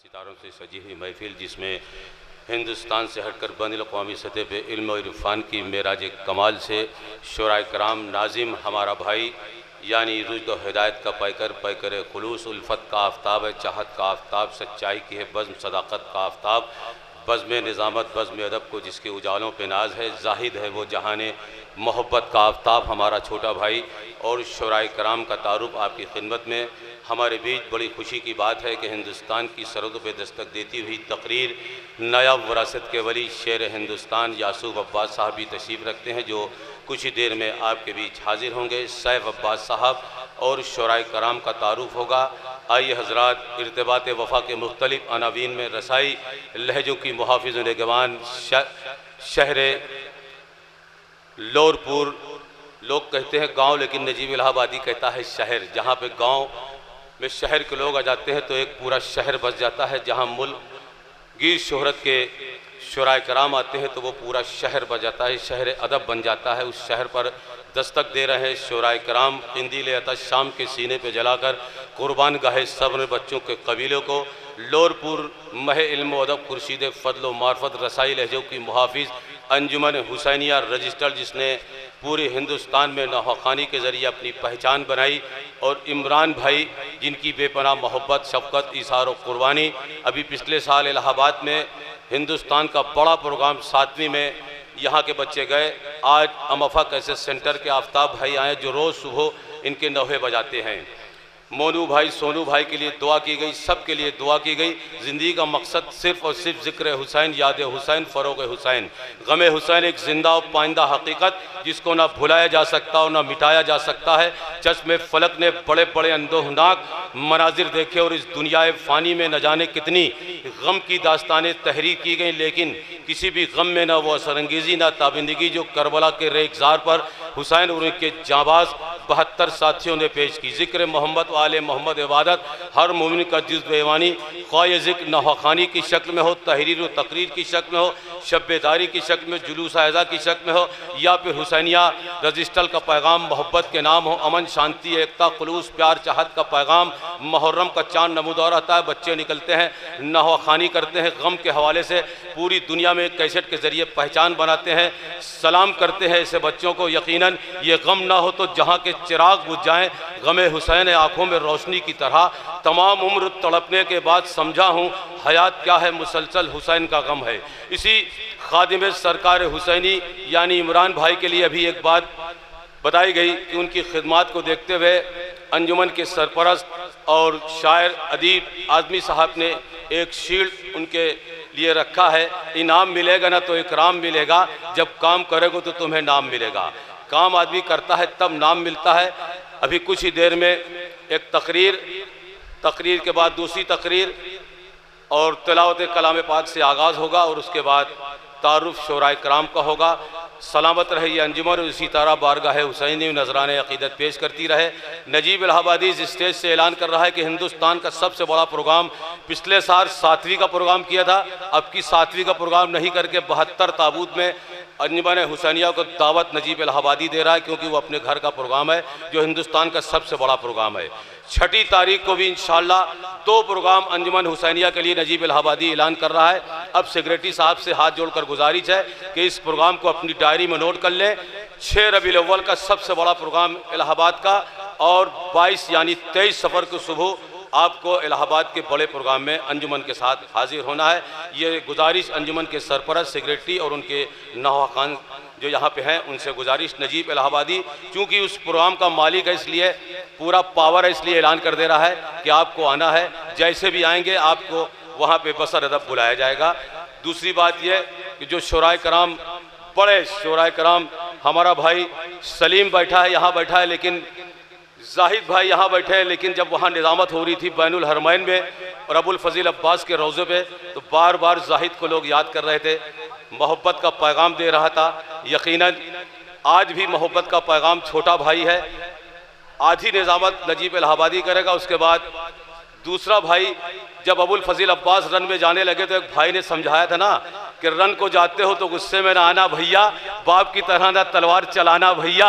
सितारों से सजी हुई महफिल जिसमें हिंदुस्तान से हटकर बैनुल अक़वामी सतह पे इल्म और इरफान की मेराज कमाल से शुराए कराम नाजिम हमारा भाई यानी रुश्द व हिदायत का पैकर खुलूस उल्फत का आफ्ताब है, चाहत का आफ्ताब, सच्चाई की है बज़्म, सदाकत का आफ्ताब, बज़्म निज़ामत बज़्म अदब को जिसके उजालों पे नाज है, जाहिद है वो जहाने मोहब्बत का आफ्ताब हमारा छोटा भाई और शुराए कराम का तारुफ आपकी खिदमत में। हमारे बीच बड़ी खुशी की बात है कि हिंदुस्तान की सरहदों पर दस्तक देती हुई तकरीर नायाब विरासत के वली शेर हिंदुस्तान यासूफ अब्बास साहब भी तशरीफ़ रखते हैं जो कुछ ही देर में आपके बीच हाजिर होंगे। सैफ अब्बास साहब और शुराए कराम का तारुफ होगा। आइए हज़रात, इर्तिबात वफ़ा के मुख्तलिफ़ अनावीन में रसाई लहजों की मुहाफ़िज़ निगवान शहर लोरपुर, लोग कहते हैं गांव लेकिन नजीब इलाहाबादी कहता है शहर। जहां पे गांव में शहर के लोग आ जाते हैं तो एक पूरा शहर बस जाता है। जहां मुल्क गिर शोहरत के शुराए कराम आते हैं तो वो पूरा शहर बन जाता है, शहर अदब बन जाता है। उस शहर पर दस्तक दे रहे हैं शुराए कराम इंदील अतश शाम के सीने पे जलाकर कुर्बान गाहे सब्र बच्चों के कबीलों को। लोरपुर मह इल्म अदब खुर्शीद फ़ज़्ल व मार्फत रसाई लहजों की मुहाफ़िज़ अंजुमन हुसैनिया रजिस्टर्ड जिसने पूरे हिंदुस्तान में नौखानी के ज़रिए अपनी पहचान बनाई, और इमरान भाई जिनकी बेपनाह मोहब्बत, शफ़क़त, इसार और कुर्बानी। अभी पिछले साल इलाहाबाद में हिंदुस्तान का बड़ा प्रोग्राम 7वीं में यहाँ के बच्चे गए। आज अमफ़ा कैसेट सेंटर के आफ्ताब भाई आए जो रोज़ सुबह इनके नौहे बजाते हैं। मोनू भाई, सोनू भाई के लिए दुआ की गई, सब के लिए दुआ की गई। ज़िंदगी का मकसद सिर्फ़ और सिर्फ ज़िक्र हुसैन, याद हुसैन, फ़रोग़ हुसैन। गम हुसैन एक ज़िंदा और पाइंदा हकीकत जिसको ना भुलाया जा सकता और ना मिटाया जा सकता है। चश्मे फलक ने बड़े बड़े अंदोहनाक मनाजिर देखे और इस दुनिया फ़ानी में न जाने कितनी गम की दास्तानें तहरीर की गई, लेकिन किसी भी गम में ना वो असरंगेज़ी ना ताबिंदगी जो करबला के रेगज़ार पर हुसैन और उनके जाबाज 72 साथियों ने पेश की। ज़िक्र मोहम्मद वाले मोहम्मद इबादत हर मोमिन का जुज़्व ईमानी, ख्वाह ज़िक्र नौखानी की शक्ल में हो, तहरीर व तकरीर की शक्ल में हो, शब्बेदारी की शक्ल में, जुलूस आज़ा की शक्ल में हो, या फिर हुसैनिया रजिस्टर का पैगाम मोहब्बत के नाम हो। अमन, शांति, एकता, खुलूस, प्यार, चाहत का पैगाम। मुहर्रम का चाँद नमूदार रहता है, बच्चे निकलते हैं, नौखानी करते हैं, गम के हवाले से पूरी दुनिया में कैसेट के ज़रिए पहचान बनाते हैं, सलाम करते हैं ऐसे बच्चों को। यकीनन ये गम ना हो तो जहाँ के चिराग बुझ जाएँ। गमे हुसैन आँखों में रोशनी की तरह, तमाम उम्र तड़पने के बाद समझा हूँ हयात क्या है, मुसलसल हुसैन का गम है। इसी खादिम सरकार हुसैनी यानी इमरान भाई के लिए अभी एक बात बताई गई कि उनकी खिदमात को देखते हुए अंजुमन के सरपरस्त और शायर अदीब आज़मी साहब ने एक शील्ड उनके लिए रखा है। इनाम मिलेगा ना तो इकराम मिलेगा, जब काम करोगे तो तुम्हें नाम मिलेगा। काम आदमी करता है तब नाम मिलता है। अभी कुछ ही देर में एक तकरीर के बाद दूसरी तकरीर और तिलावत कलाम पाक से आगाज़ होगा और उसके बाद तारुफ शुराए कराम का होगा। सलामत रहे ये अंजुमन, इसी तरह बारगाह हुसैनी नजराने अक़ीदत पेश करती रहे। नजीब इलाहाबादी इस स्टेज से ऐलान कर रहा है कि हिंदुस्तान का सबसे बड़ा प्रोग्राम पिछले साल 7वीं का प्रोग्राम किया था, अब की 7वीं का प्रोग्राम नहीं करके 72 ताबूत में अंजुमन हुसैनिया को दावत नजीब इलाहाबादी दे रहा है, क्योंकि वो अपने घर का प्रोग्राम है जो हिंदुस्तान का सबसे बड़ा प्रोग्राम है। 6 तारीख को भी इंशाअल्लाह 2 प्रोग्राम अंजुमन हुसैनिया के लिए नजीब इलाहाबादी ऐलान कर रहा है। अब सेक्रेटरी साहब से हाथ जोड़कर गुजारिश है कि इस प्रोग्राम को अपनी डायरी में नोट कर लें। 6 रबीउल अव्वल का सबसे बड़ा प्रोग्राम इलाहाबाद का, और 22 यानी 23 सफ़र को सुबह आपको इलाहाबाद के बड़े प्रोग्राम में अंजुमन के साथ हाजिर होना है। ये गुजारिश अंजुमन के सरपरस्त, सेक्रेटरी और उनके नौखान जो यहाँ पे हैं उनसे गुजारिश। नजीब इलाहाबादी चूँकि उस प्रोग्राम का मालिक है इसलिए पूरा पावर है, इसलिए ऐलान कर दे रहा है कि आपको आना है। जैसे भी आएंगे आपको वहाँ पे बसर अदब बुलाया जाएगा। दूसरी बात यह कि जो शुराए कराम, बड़े शुराए कराम, हमारा भाई सलीम बैठा है, यहाँ बैठा है, लेकिन जाहिद भाई यहाँ बैठे हैं, लेकिन जब वहाँ निज़ामत हो रही थी बैनुल हरमैन में और अबुल फजील अब्बास के रोज़े पे, तो बार बार जाहिद को लोग याद कर रहे थे, मोहब्बत का पैगाम दे रहा था। यकीनन आज भी मोहब्बत का पैगाम छोटा भाई है। आधी निज़ामत नजीब इलाहाबादी करेगा, उसके बाद दूसरा भाई जब अबुल फजील अब्बास रन में जाने लगे तो एक भाई ने समझाया था ना कि रन को जाते हो तो गुस्से में ना आना भैया, बाप की तरह ना तलवार चलाना भैया,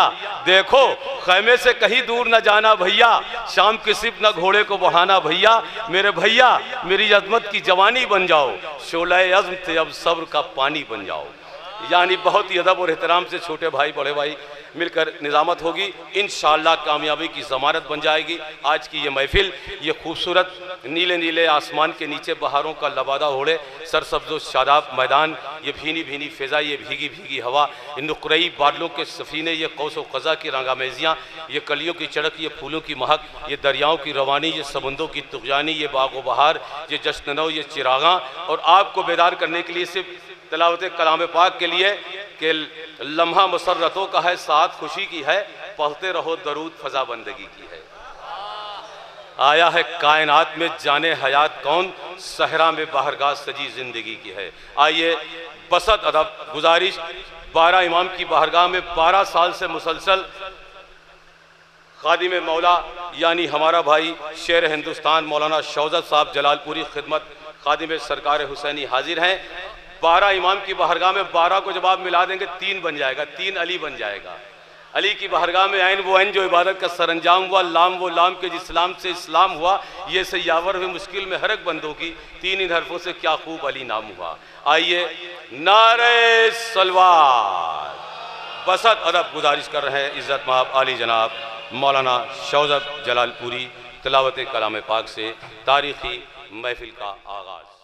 देखो खैमे से कहीं दूर न जाना भैया, शाम की सिर्फ न घोड़े को बढ़ाना भैया, मेरे भैया मेरी अजमत की जवानी बन जाओ, शोले अज़्म थे अब सब्र का पानी बन जाओ। यानी बहुत ही अदब और एहतराम से छोटे भाई बड़े भाई मिलकर निज़ामत होगी, इंशाअल्लाह कामयाबी की ज़मानत बन जाएगी। आज की ये महफिल, ये खूबसूरत नीले नीले आसमान के नीचे बहारों का लबादा ओढ़े, सरसब्ज़ो शादाब मैदान, ये भीनी भीनी फ़िज़ा, ये भीगी भीगी हवा, इन नुक़रई बादलों के सफ़ीने, ये कौस व क़ज़ा की रंगामेज़ियाँ, ये कलियों की चड़क, ये फूलों की महक, ये दरियाओं की रवानी, ये समंदों की तुग़यानी, ये बाग़ व बहार, ये जश्न नौ, ये चिरागां, और आपको बेदार करने के लिए सिर्फ तिलावत कलाम पाक के लिए कि लम्हा मसर्रतों का है, साथ खुशी की है, पढ़ते रहो दरूद फ़ज़ा बंदगी की है। आया है कायनात में जाने हयात कौन, सहरा में बाहरगाह सजी ज़िंदगी की है। आइए बसत अदब गुजारिश, 12 इमाम की बाहरगाह में 12 साल से मुसलसल खादिम मौला यानी हमारा भाई शेर हिंदुस्तान मौलाना शौज़त साहब जलालपुरी खिदमत खादिम सरकार हुसैनी हाजिर हैं। 12 इमाम की बाहरगाह में 12 को जब आप मिला देंगे 3 बन जाएगा, 3 अली बन जाएगा। अली की बाहरगाह में ऐन वो ऐन जो इबादत का सरंजाम हुआ, लाम वो लाम के जिसलाम से इस्लाम हुआ, ये से यावर हुई मुश्किल में हरक बंदों की, 3 इन हरफों से क्या खूब अली नाम हुआ। आइए नारे सलवार बसत अदब गुजारिश कर रहे हैं इज़्ज़त माब आली जनाब मौलाना शौज़त जलालपुरी तिलावत कलाम पाक से तारीख़ी महफिल का आगाज़।